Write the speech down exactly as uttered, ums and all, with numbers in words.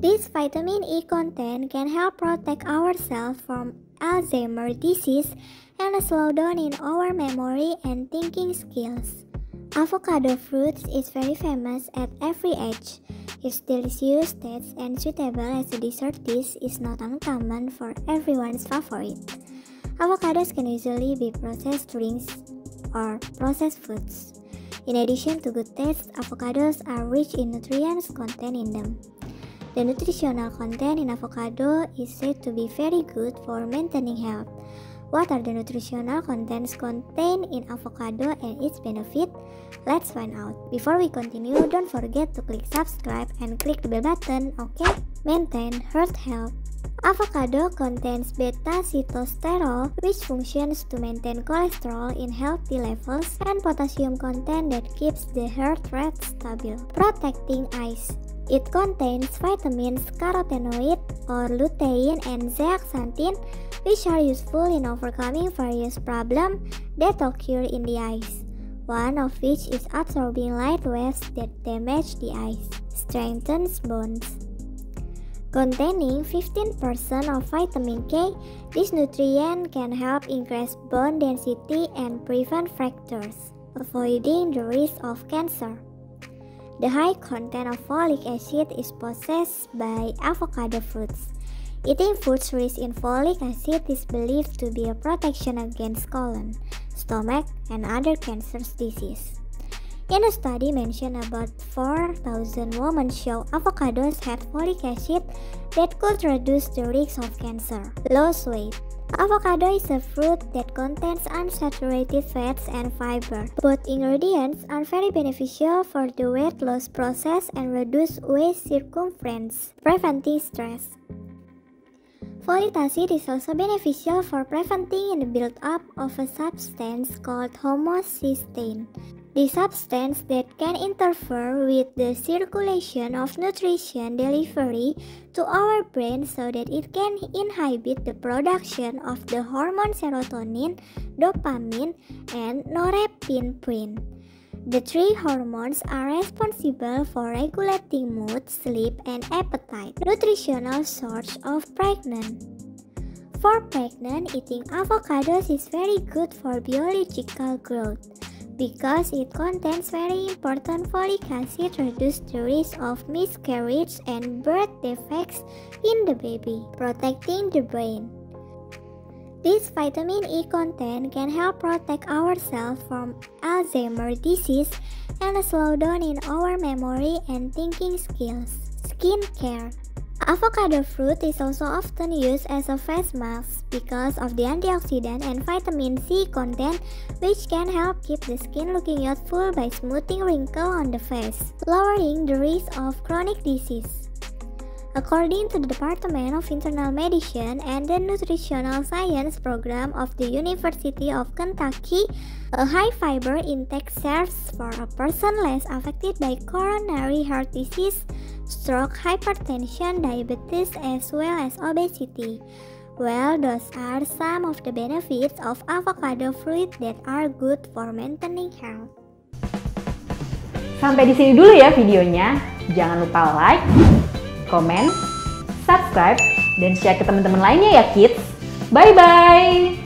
This vitamin E content can help protect ourselves from Alzheimer's disease and slow down in our memory and thinking skills. Avocado fruit is very famous at every age. Its delicious taste and suitable as a dessert dish is not uncommon for everyone's favorite. Avocados can usually be processed drinks or processed foods. In addition to good taste, avocados are rich in nutrients contained in them. The nutritional content in avocado is said to be very good for maintaining health. What are the nutritional contents contained in avocado and its benefit? Let's find out. Before we continue, don't forget to click subscribe and click the bell button, okay? Maintain heart health. Avocado contains beta-sitosterol, which functions to maintain cholesterol in healthy levels, and potassium content that keeps the heart rate stable. Protecting eyes. It contains vitamins carotenoid or lutein and zeaxanthin, which are useful in overcoming various problems that occur in the eyes, one of which is absorbing light waves that damage the eyes. Strengthens bones. Containing fifteen percent of vitamin K, this nutrient can help increase bone density and prevent fractures, avoiding the risk of cancer. The high content of folic acid is possessed by avocado fruits. Eating foods rich in folic acid is believed to be a protection against colon, stomach, and other cancer diseases. In a study mentioned about four thousand women show avocados had folic acid that could reduce the risk of cancer. Lose weight. Avocado is a fruit that contains unsaturated fats and fiber. Both ingredients are very beneficial for the weight loss process and reduce waist circumference, preventing stress. Folic acid is also beneficial for preventing the build-up of a substance called homocysteine, the substance that can interfere with the circulation of nutrition delivery to our brain so that it can inhibit the production of the hormone serotonin, dopamine, and norepinephrine. The three hormones are responsible for regulating mood, sleep, and appetite. Nutritional source of pregnant. For pregnant, eating avocados is very good for biological growth because it contains very important folic acid to reduce the risk of miscarriage and birth defects in the baby. Protecting the brain. This vitamin E content can help protect ourselves from Alzheimer's disease and slow down in our memory and thinking skills. Skin care. Avocado fruit is also often used as a face mask because of the antioxidant and vitamin C content, which can help keep the skin looking youthful by smoothing wrinkles on the face, lowering the risk of chronic disease. According to the Department of Internal Medicine and the Nutritional Science Program of the University of Kentucky, a high fiber intake serves for a person less affected by coronary heart disease, stroke, hypertension, diabetes, as well as obesity. Well, those are some of the benefits of avocado fruit that are good for maintaining health. Sampai di sini dulu ya videonya. Jangan lupa like, komen, subscribe, dan share ke teman-teman lainnya ya kids. Bye-bye!